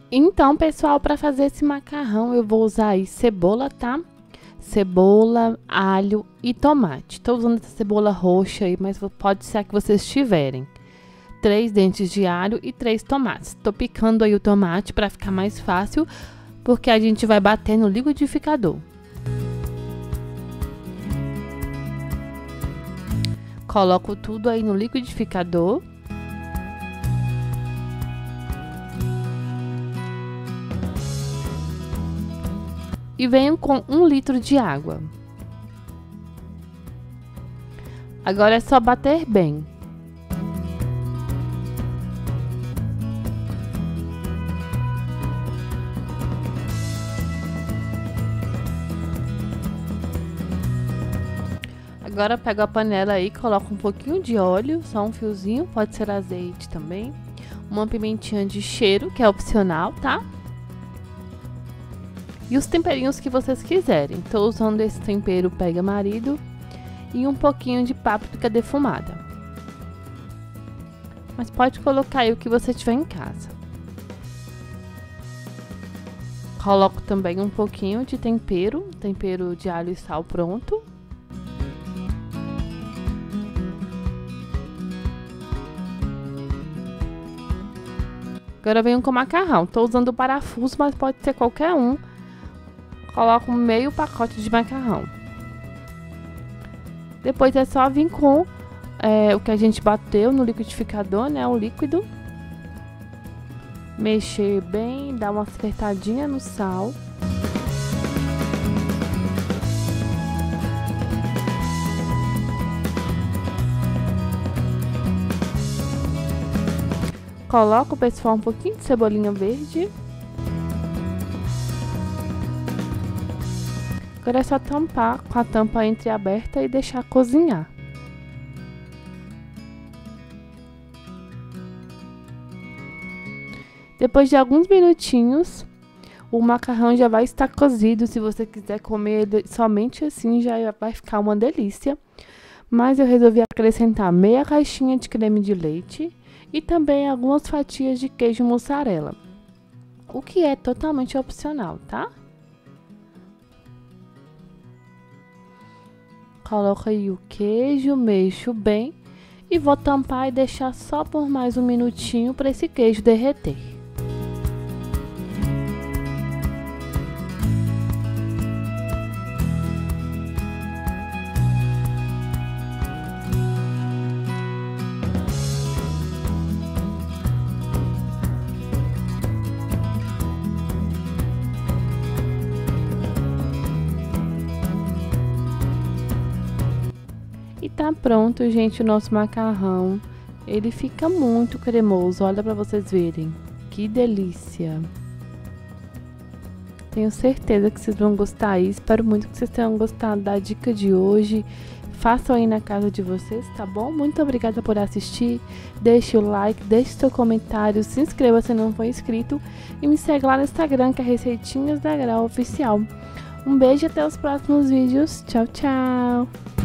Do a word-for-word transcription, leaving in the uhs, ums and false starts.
Então, pessoal, para fazer esse macarrão, eu vou usar aí cebola, tá? Cebola, alho e tomate. Tô usando essa cebola roxa aí, mas pode ser a que vocês tiverem. Três dentes de alho e três tomates. Tô picando aí o tomate para ficar mais fácil, porque a gente vai bater no liquidificador. Coloco tudo aí no liquidificador. E venho com um litro de água. Agora é só bater bem. Agora pego a panela aí, coloco um pouquinho de óleo, só um fiozinho, pode ser azeite também. Uma pimentinha de cheiro, que é opcional, tá? E os temperinhos que vocês quiserem. Tô usando esse tempero pega marido e um pouquinho de páprica defumada. Mas pode colocar aí o que você tiver em casa. Coloco também um pouquinho de tempero, tempero de alho e sal pronto. Agora eu venho com o macarrão. Tô usando o parafuso, mas pode ser qualquer um. Coloco meio pacote de macarrão. Depois é só vir com é, o que a gente bateu no liquidificador, né? O líquido. Mexer bem, dar uma acertadinha no sal. Coloco, pessoal, um pouquinho de cebolinha verde. Agora é só tampar com a tampa entreaberta e deixar cozinhar. Depois de alguns minutinhos, o macarrão já vai estar cozido. Se você quiser comer ele somente assim, já vai ficar uma delícia. Mas eu resolvi acrescentar meia caixinha de creme de leite e também algumas fatias de queijo mussarela, o que é totalmente opcional, tá? Coloco aí o queijo, mexo bem e vou tampar e deixar só por mais um minutinho para esse queijo derreter. E tá pronto, gente, o nosso macarrão. Ele fica muito cremoso, olha pra vocês verem. Que delícia! Tenho certeza que vocês vão gostar aí. Espero muito que vocês tenham gostado da dica de hoje. Façam aí na casa de vocês, tá bom? Muito obrigada por assistir. Deixe o like, deixe seu comentário, se inscreva se não for inscrito. E me segue lá no Instagram, que é Receitinhas da Grau Oficial. Um beijo e até os próximos vídeos. Tchau, tchau!